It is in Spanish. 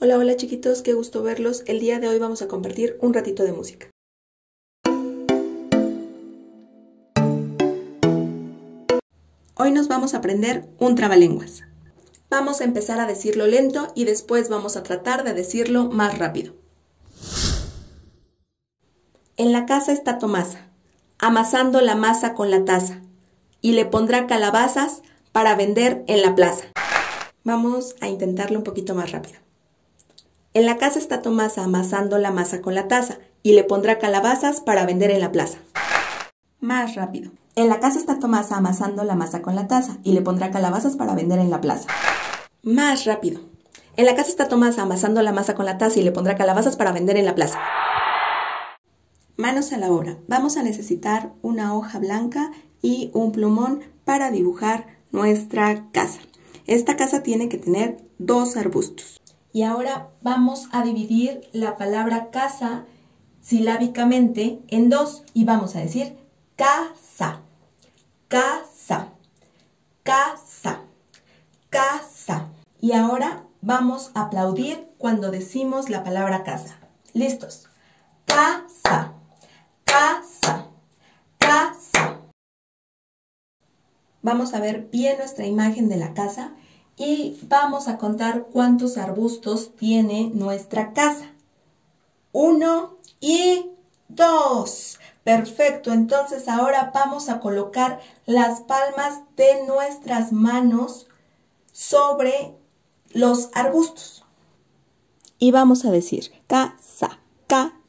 Hola, hola chiquitos, qué gusto verlos. El día de hoy vamos a compartir un ratito de música. Hoy nos vamos a aprender un trabalenguas. Vamos a empezar a decirlo lento y después vamos a tratar de decirlo más rápido. En la casa está Tomasa, amasando la masa con la taza, y le pondrá calabazas para vender en la plaza. Vamos a intentarlo un poquito más rápido. En la casa está Tomasa amasando la masa con la taza y le pondrá calabazas para vender en la plaza. Más rápido. En la casa está Tomasa amasando la masa con la taza y le pondrá calabazas para vender en la plaza. Más rápido. En la casa está Tomasa amasando la masa con la taza y le pondrá calabazas para vender en la plaza. Manos a la obra. Vamos a necesitar una hoja blanca y un plumón para dibujar nuestra casa. Esta casa tiene que tener 2 arbustos. Y ahora vamos a dividir la palabra casa silábicamente en 2 y vamos a decir casa, casa, casa, casa. Y ahora vamos a aplaudir cuando decimos la palabra casa. ¿Listos? Casa, casa, casa. Vamos a ver bien nuestra imagen de la casa y vamos a contar cuántos arbustos tiene nuestra casa. 1 y 2. Perfecto, entonces ahora vamos a colocar las palmas de nuestras manos sobre los arbustos. Y vamos a decir casa, casa.